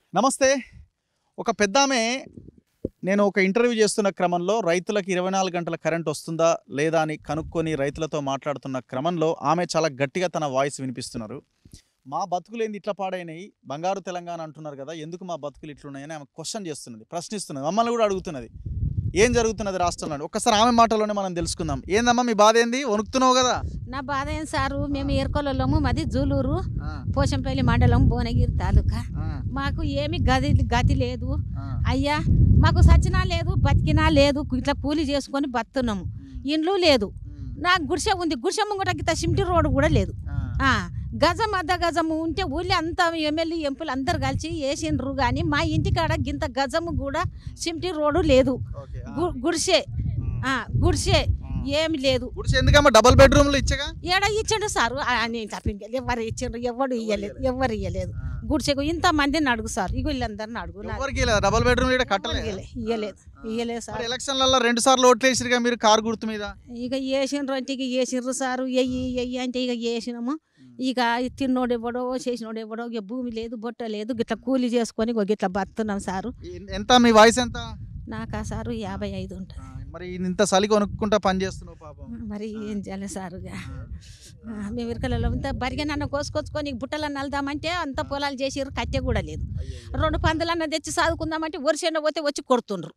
నమస్తే. ఒక పెద్దామె నేను ఒక ఇంటర్వ్యూ చేస్తున్న క్రమంలో రైతులకు 24 గంటల కరెంట్ వస్తుందా లేదా అని కనుక్కొని రైతులతో మాట్లాడుతున్న క్రమంలో ఆమె చాలా గట్టిగా తన వాయిస్ వినిపిస్తున్నారు. మా బతుకులేంది ఇట్లా పాడైనాయి, బంగారు తెలంగాణ అంటున్నారు కదా, ఎందుకు మా బతుకులు ఇట్లున్నాయని ఆమె క్వశ్చన్ చేస్తున్నది, ప్రశ్నిస్తున్నది, మమ్మల్ని కూడా అడుగుతున్నది ఏం జరుగుతున్నది రాష్ట్రంలో. ఒక్కసారి ఆమె మాటలోనే మనం తెలుసుకుందాం. ఏందమ్మా మీ బాధ ఏంది, వణుకుతున్నావు కదా? నా బాధ ఏం సారు, మేము ఏర్కొలము, మాది జూలూరు, పోచంపల్లి మండలం, భువనగిరి తాలూకా. మాకు ఏమి గతి లేదు అయ్యా, మాకు సచ్చినా లేదు, బతికినా లేదు, ఇట్లా కూలి చేసుకొని బతున్నాము. ఇండ్లు లేదు, నాకు గుడిసె ఉంది, గుడిసె ముంగట గిట్ట సిమ్టి రోడ్డు కూడా లేదు. గజం అర్ధ గజము ఉంటే ఊళ్ళో అంతా ఎమ్మెల్యే ఎంపీలు అందరు కలిసి వేసిండ్రు, కానీ మా ఇంటికాడ గింత గజము కూడా సిమ్టి రోడ్డు లేదు. గుడిసె గుడిసె ఏమి లేదు. ఎందుకమ్మా డబుల్ బెడ్రూమ్లు ఇచ్చగా ఏడ ఇచ్చిండు సారు అని చెప్పింది, ఎవరు ఇచ్చిండ్రు, ఎవరు ఇయ్యలేదు. గుడిసెకు ఇంత మందిని అడుగు సార్, ఇక వీళ్ళందరిని అడుగు. డబుల్ బెడ్రూమ్ ఇయ్యలేదు సార్. ఎలక్షన్లలో 2 సార్లు ఓట్లు వేసిరుగా మీరు కారు గుర్తు మీద. ఇక వేసిండ్రు అంటే ఇక వేసిండ్రు సారు, ఎయ్యి అంటే ఇక వేసినాము. ఇక తిన్నోడు ఇవ్వడో చేసినోడు ఇవ్వడో, ఇక భూమి లేదు, బొట్ట లేదు, గిట్లా కూలి చేసుకొని గిట్లా బతున్నాం సారు. ఎంత మీ వయసు ఎంత? నాకా సారు 55 ఉంటుంది. మరి ఇంత చలి కొనుక్కుంటా పని చేస్తున్నావు పాపం. మరి ఏం చేయాలి సారుగా, మేము ఇరకలలో ఇంత బరిగనన్న కోసుకొచ్చుకొని బుట్టలన్న వెళ్దామంటే అంత పొలాలు చేసిర్రు, కట్టె కూడా లేదు. 2 పందులన్న తెచ్చి సాదుకుందామంటే వరిసేన పోతే వచ్చి కొడుతుండ్రు.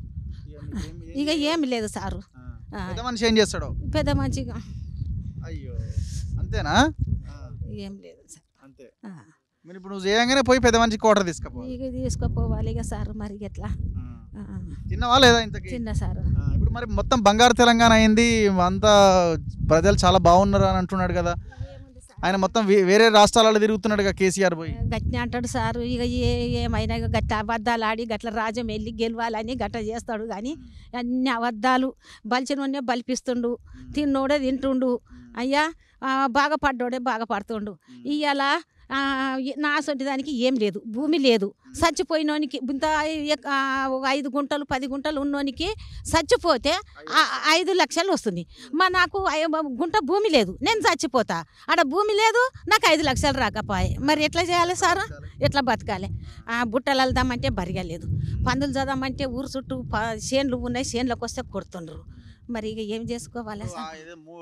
ఇక ఏమి లేదు సారు. పెద్ద మనిషి ఏం చేస్తాడు? పెద్ద మంచిగా అయ్యో అంతేనా? ఏం లేదు సార్. అంతే. మీరు ఇప్పుడు నువ్వు చేయగానే పోయి పెద్ద మనిషి కోటర్ తీసుకుపోవాలి. ఇక తీసుకుపోవాలి ఇక సారు. మరి ఎట్లా తిన్నవా లేదా ఇంతకీ? తిన్నా సారు. ఇప్పుడు మరి మొత్తం బంగారు తెలంగాణ అయింది, అంతా ప్రజలు చాలా బాగున్నారు అని అంటున్నాడు కదా ఆయన. మొత్తం వేరే రాష్ట్రాలలో తిరుగుతున్నాడు కదా కేసీఆర్ పోయి. గట్టిన అంటాడు సారు. ఇక ఏమైనా గట్ల అబద్ధాలు ఆడి గట్ల రాజ్యం వెళ్ళి గెలవాలని గట్ల చేస్తాడు, కానీ అన్ని అబద్ధాలు. బలిచినోడే బలిపిస్తుండు, తిన్నోడే తింటుండు. అయ్యా బాగా పడ్డోడే బాగా పడుతుండు. ఇవాళ నా సొంటి దానికి ఏం లేదు, భూమి లేదు. చచ్చిపోయినోనికి ఇంత 5 గుంటలు 10 గుంటలు ఉన్నోనికి చచ్చిపోతే 5 లక్షలు వస్తుంది. నాకు గుంట భూమి లేదు, నేను చచ్చిపోతా. ఆడ భూమి లేదు, నాకు 5 లక్షలు రాకపోయాయి. మరి ఎట్లా చేయాలి సార్? ఎట్లా బతకాలి? బుట్టలు వెళ్దామంటే బరిగా లేదు, పందులు చదామంటే ఊరు చుట్టూ చేన్లు ఉన్నాయి, చేన్లకు వస్తే కొడుతుండ్రు. మరి ఇక ఏం చేసుకోవాలి సార్?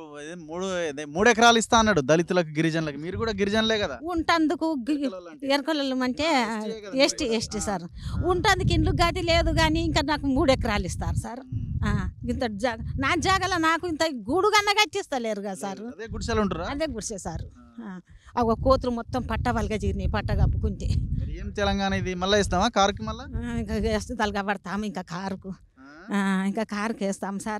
3 ఎకరాలు ఇస్తా అన్నాడు దళితులకు, గిరిజనులకు. మీరు కూడా గిరిజనులే కదా. ఉంటందుకు ఎరకొలలు అంటే ఎస్టీ సార్. ఉంటందుకు ఇండ్లు గది లేదు, కానీ ఇంకా నాకు 3 ఎకరాలు ఇస్తారు సార్. ఇంత నా జాగాలో నాకు ఇంత గూడు కన్నా కట్టిస్తలేరు కదా సార్. అదే గుడిసే సార్. ఒక కోతులు మొత్తం పట్ట వాళ్ళగా చేరినాయి, పట్ట కప్పుకుంటే. ఏం తెలంగాణ ఇది? మళ్ళీ ఇస్తామా కారుకి? మళ్ళీ ఇంకా వేస్తుందలుగా పడతాము, ఇంకా కారుకు వేస్తాం సార్.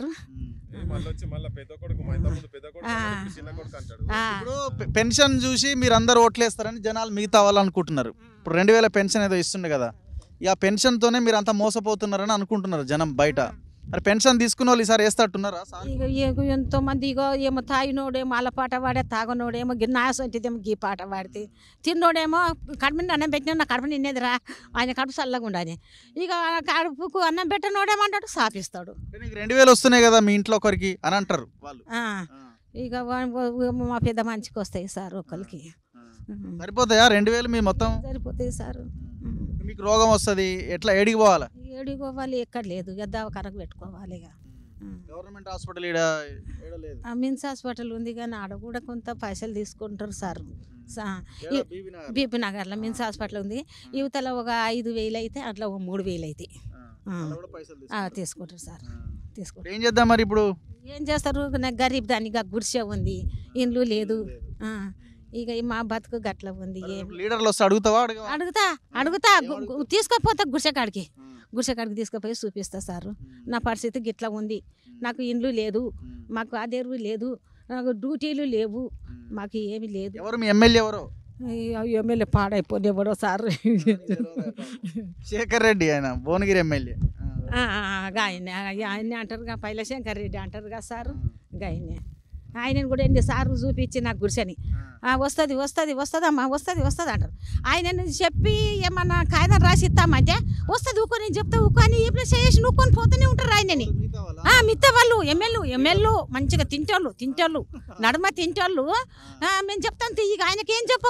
ఇప్పుడు పెన్షన్ చూసి మీరు అందరు ఓట్లేస్తారని జనాలు మిగతా వాళ్ళు అనుకుంటున్నారు. ఇప్పుడు 2000 పెన్షన్ ఏదో ఇస్తుండే కదా, ఇక పెన్షన్ తోనే మీరు అంతా మోసపోతున్నారని అనుకుంటున్నారు జనం బయట. మరి పెన్షన్ తీసుకున్న వాళ్ళు ఈసారి వేస్తట్టున్నారా? ఇక ఎంతో మంది ఇగో ఏమో తాగినోడేమో అలా పాట పాడే, తాగనోడేమో నాసంటిదేమో గీ పాట పాడితే, తిన్నోడేమో కడుపు అన్నం పెట్టినా నా కడుపు నిన్నేదిరా, ఆయన కడుపు చల్లగా ఉండాలి. ఇక కడుపుకు అన్నం పెట్టనోడేమంటాడు, సాపిస్తాడు. 2000 వస్తున్నాయి కదా మీ ఇంట్లో ఒకరికి అని అంటారు వాళ్ళు. ఇక మా పెద్ద మంచికి వస్తాయి సార్, ఒకరికి సరిపోతాయా 2000? మీ మొత్తం సరిపోతాయి సార్. మీకు రోగం వస్తుంది, ఎట్లా ఏడికి పోవాలా? ఏడికి పోవాలి, ఎక్కడ లేదు, దవాఖానకు పెట్టుకోవాలి. ఇక గవర్నమెంట్ హాస్పిటల్ మిన్స్ హాస్పిటల్ ఉంది, కానీ ఆడ కూడా కొంత పైసలు తీసుకుంటారు సార్. బీపీ నగర్లో మిన్స్ హాస్పిటల్ ఉంది. యువతలో ఒక 5,000 అయితే అట్లా ఒక 3,000 అయితే తీసుకుంటారు సార్. తీసుకుంటారు. ఏం చేద్దాం మరి ఇప్పుడు? ఏం చేస్తారు? నాకు గరీబ్ దానికి గుడిసె ఉంది, ఇండ్లు లేదు. ఇక మా బతుకు గట్ల ఉంది. లీడర్లు వస్తే అడుగుతావా? అడుగుతా తీసుకుపోతా గుడిసెకాడికి తీసుకుపోయి చూపిస్తా సారు. నా పరిస్థితి గిట్లా ఉంది, నాకు ఇండ్లు లేదు, మాకు ఆదేరు లేదు, నాకు డ్యూటీలు లేవు, మాకు ఏమి లేదు. ఎవరు మీ ఎమ్మెల్యే? ఎవరు ఎమ్మెల్యే? పాడైపోయి ఎవడో సార్, శేఖర్ రెడ్డి, ఆయన భువనగిరి ఎమ్మెల్యే. ఆయన్ని అంటారుగా, పైలశంకర్ రెడ్డి అంటారుగా సారు. ఆయనే ఆయనను కూడా ఏంటి సారు చూపించి నాకు గుడిసెని వస్తుందమ్మా వస్తుంది అంటారు. ఆయనని చెప్పి ఏమన్నా కాగితం రాసి ఇస్తామంటే వస్తుంది ఊకొని, నేను చెప్తా ఊకొని ఇప్పుడు చేసి నూకొని పోతూనే ఉంటారు ఆయనని. మిగతా వాళ్ళు ఎమ్మెల్యే మంచిగా తింటోళ్ళు నడమ తింటోళ్ళు. మేము చెప్తాం ఇక ఆయనకి ఏం చెప్పకు,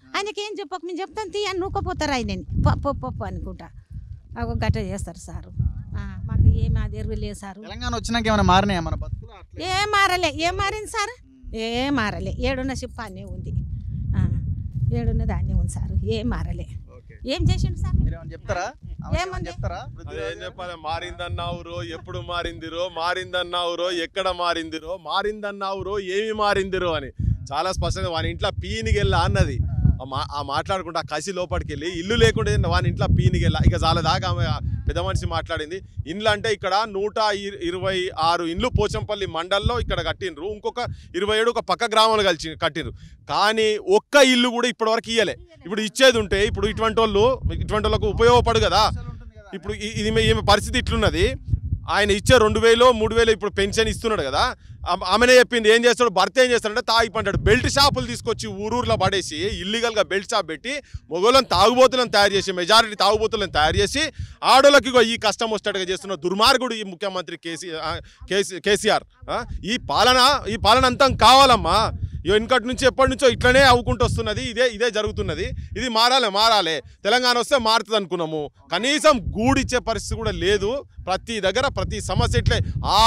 ఆయనకి ఏం చెప్పక మేము చెప్తాను తీ అని నూకపోతారు ఆయనని పప్పు అనుకుంటా ఒక గట్ట చేస్తారు సారు. మాకు ఏం అది ఎరువు లేదు సారు. తెలంగాణ వచ్చినాక ఏమైనా మారినాయా మన బతుకులు? ఏం మారింది సార్, ఏం మారలే. ఏడున్న సిప్పానే ఉంది, ఏడున్న దాన్నే ఉంది సార్, ఏం మారలే. ఏం చేసిండు సార్ చెప్తారా? ఏమని చెప్తారా? ఏం చెప్పాలి? మారిందన్నావురో, ఎప్పుడు మారిందిరో, మారిందన్నావురో, ఎక్కడ మారిందిరో, మారిందన్నావురో, ఏమి మారిందిరో అని చాలా స్పష్టంగా వాని ఇంట్లో పీనిగెళ్ళా అన్నది. ఆ మాట్లాడుకుంటే ఆ కసి లోపలికి వెళ్ళి ఇల్లు లేకుండా వాని ఇంట్లో పీనిగెళ్ళా. ఇక చాలా దాకా ఆమె పెద్ద మనిషి మాట్లాడింది. ఇండ్లు అంటే ఇక్కడ 126 ఇండ్లు పోచంపల్లి మండల్లో ఇక్కడ కట్టినరు, ఇంకొక 27 ఒక పక్క గ్రామాలు కట్టినరు. కానీ ఒక్క ఇల్లు కూడా ఇప్పటివరకు ఇయ్యలే. ఇప్పుడు ఇచ్చేది ఉంటే ఇప్పుడు ఇటువంటి వాళ్ళకు ఉపయోగపడు కదా. ఇప్పుడు ఇది ఈమె పరిస్థితి ఇట్లున్నది. ఆయన ఇచ్చే 2000 3000 ఇప్పుడు పెన్షన్ ఇస్తున్నాడు కదా. ఆమెనే చెప్పింది ఏం చేస్తాడు, భర్త ఏం చేస్తాడంటే తాగి పంటాడు. బెల్ట్ షాపులు తీసుకొచ్చి ఊరూరులో పడేసి ఇల్లీగల్గా బెల్ట్ షాప్ పెట్టి మొగోళ్ళని తాగుబోతులను తయారు చేసి, మెజారిటీ తాగుబోతులను తయారు చేసి ఆడోళ్ళకి ఈ కష్టం వచ్చేటట్టుగా చేస్తున్న దుర్మార్గుడు ఈ ముఖ్యమంత్రి కేసీఆర్. ఈ పాలన అంతం కావాలమ్మా. వెనుకటి నుంచి ఎప్పటి నుంచో ఇట్లనే అవ్వుకుంటూ వస్తున్నది. ఇదే జరుగుతున్నది. ఇది మారాలే. తెలంగాణ వస్తే మారుతుంది అనుకున్నాము. కనీసం గూడిచ్చే పరిస్థితి కూడా లేదు. ప్రతి దగ్గర ప్రతి సమస్య ఇట్లే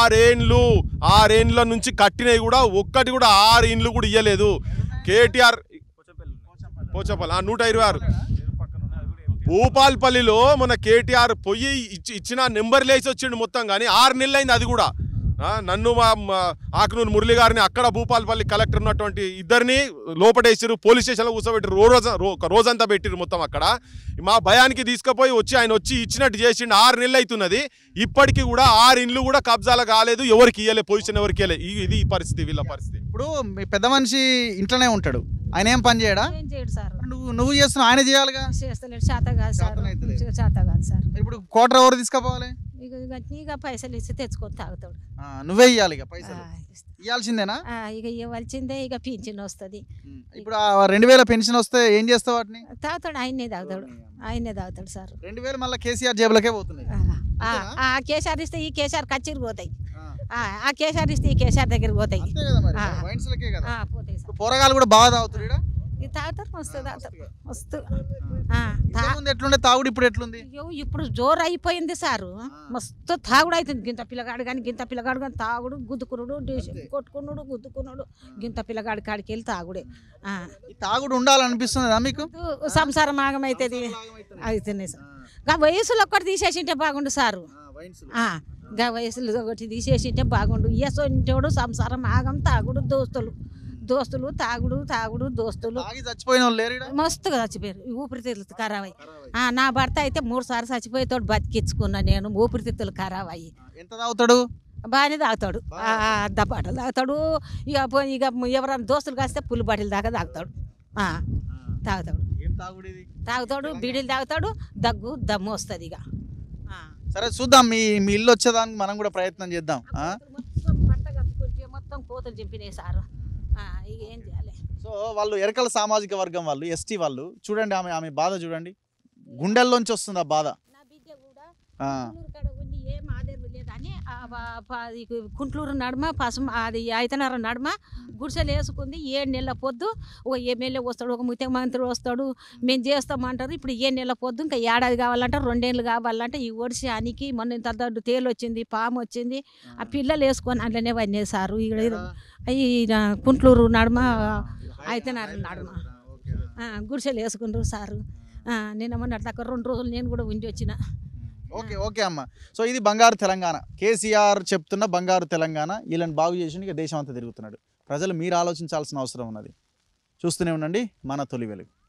6 ఏండ్ల నుంచి కట్టినవి కూడా ఒక్కటి కూడా 6 ఇండ్లు కూడా ఇయ్యలేదు. కేటీఆర్ పోచపల్లి 126 భూపాల్పల్లిలో మన కేటీఆర్ పొయ్యి ఇచ్చిన నెంబర్లు వేసి వచ్చిండు మొత్తం. కానీ 6 నెలలు అయింది. అది కూడా నన్ను ఆకునూరు మురళి గారిని అక్కడ భూపాల్పల్లి కలెక్టర్ ఉన్నటువంటి ఇద్దరిని లోపటేసారు, పోలీస్ స్టేషన్లో కూర్చోబెట్టారు. రోజంతా పెట్టిరు మొత్తం. అక్కడ మా భయానికి తీసుకుపోయి ఆయన వచ్చి ఇచ్చినట్టు చేసిండు. 6 నెలలు అవుతున్నది. ఇప్పటికీ కూడా 6 ఇండ్లు కూడా కబ్జాలు కాలేదు. ఎవరికి ఇవ్వలే, పొజిషన్ ఎవరికి ఇవ్వలే. ఇది పరిస్థితి, వీళ్ళ పరిస్థితి. ఇప్పుడు మీ పెద్ద మనిషి ఇంట్లోనే ఉంటాడు, ఆయన ఏం పని చేయడా? ఏం చేయడు సార్. నువ్వు చేస్తున్నావు, ఆయన చేయాలిగా. చేస్తలేడు, చేత కాదు సార్. ఇప్పుడు క్వార్టర్ ఎవరు తీసుకుపోవాలి? ఇక పైసలు ఇస్తే తెచ్చుకొని తాగుతాడు. నువ్వే ఇవ్వాలి ఇక పైసలు, ఇవ్వాల్సిందేనా? ఇక ఇవ్వాల్సిందే. ఇక పింఛన్ వస్తుంది. ఇప్పుడు 2000 పెన్షన్ వస్తే ఏం చేస్తావు వాటిని? తాగుతాడు, ఆయనే తాగుతాడు సార్. 2000 మళ్ళీ కేసీఆర్ జేబులకే పోతున్నాయి. ఆ కేసీఆర్ ఇస్తే ఈ కేసీఆర్ కచ్చిరికి పోతాయి, ఆ కేసీఆర్ ఇస్తే ఈ కేసీఆర్ దగ్గరికి పోతాయి. పోతాయి సార్. పోరగాలు కూడా బాగా తాగుతారు. ఇది తాగుతారు, మస్తు. ఎట్లుండే తాగుడు, ఇప్పుడు ఎట్లుంది? ఇప్పుడు జోరు అయిపోయింది సారు. మస్తు తాగుడు అవుతుంది. గింత పిల్లగాడు కానీ తాగుడు, గుద్దుకునుడు, కొట్టుకున్నాడు, గుద్దుకున్నాడు. గింత పిల్లగాడి కాడికి వెళ్ళి తాగుడే. తాగుడు ఉండాలనిపిస్తుందా మీకు? సంసారం ఆగమైతుంది అవుతుంది సార్. గా వయసులో ఒక్కటి తీసేసింటే బాగుండు సారు. గా వయసులో ఒకటి తీసేసింటే బాగుండు. ఏసోంటోడు సంసారం ఆగం, తాగుడు, దోస్తులు తాగుడు దోస్తులు. చచ్చిపోయిన వాళ్ళు లేరు? మస్తుగా చచ్చిపోయారు. ఊపిరితిత్తులు ఖరాబ్ అయ్యి. నా భర్త అయితే 3 సార్లు చచ్చిపోయేతోడు బతికించుకున్నా నేను. ఊపిరితిత్తులు ఖరాబ్ అయ్యి. ఎంత తాగుతాడు? బాగానే తాగుతాడు. అద్ద బాటలు తాగుతాడు. ఇక ఎవరైనా దోస్తులు కాస్తే పుల్లి బాటిల్ దాకా తాగుతాడు. తాగుతాడు, బీడీలు తాగుతాడు. దగ్గు దమ్ము వస్తుంది. ఇక సరే చూద్దాం, మీ ఇల్లు వచ్చేదానికి మనం కూడా ప్రయత్నం చేద్దాం. మొత్తం కోతలు చింపినాయి సారు. ఇక ఏం చేయాలి? సో వాళ్ళు ఎరకల సామాజిక వర్గం వాళ్ళు, ఎస్టీ వాళ్ళు. చూడండి ఆమె బాధ చూడండి, గుండెల్లోంచి వస్తుంది ఆ బాధ. నా బిడ్డ కూడా ఏం ఆదరవు లేదని కుంట్లూరు నడుమ అది అయితనర నడుమ గుడిసెలు వేసుకుంది. 7 నెలల పొద్దు ఒక ఎమ్మెల్యే వస్తాడు, ఒక ముఖ్యమంత్రి వస్తాడు, మేము చేస్తామంటారు. ఇప్పుడు 7 నెలల పొద్దు ఇంకా ఏడాది కావాలంటే 2 ఏళ్ళు కావాలంటే ఈ ఒడిశానికి మొన్న ఇంత దొడ్డు తేలు వచ్చింది, పాము వచ్చింది. ఆ పిల్లలు వేసుకొని అందులోనే వన్నేసారు. ఈ కుంట్లూరు నడుమ అయితనర నడుమ గుడిసెలు వేసుకుంటారు సారు. నిన్న మొన్నటి దాకా 2 రోజులు నేను కూడా ఉండి వచ్చిన. ఓకే అమ్మ. సో ఇది బంగారు తెలంగాణ. కేసీఆర్ చెప్తున్న బంగారు తెలంగాణ. వీళ్ళని బాగు చేసి ఇక దేశం అంతా తిరుగుతున్నాడు. ప్రజలు మీరు ఆలోచించాల్సిన అవసరం ఉన్నది. చూస్తూనే ఉండండి మన తొలి వెలుగు.